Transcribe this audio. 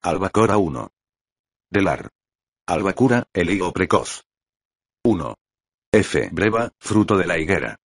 Albacora 1. Delar. Albacura, el higo precoz. 1. F. Breva, fruto de la higuera.